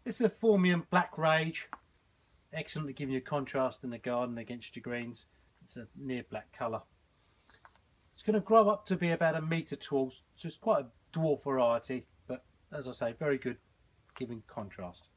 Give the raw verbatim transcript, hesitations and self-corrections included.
This is a Phormium Black Rage. Excellent at giving you contrast in the garden against your greens. It's a near black colour. It's going to grow up to be about a metre tall, so it's quite a dwarf variety, but as I say, very good giving contrast.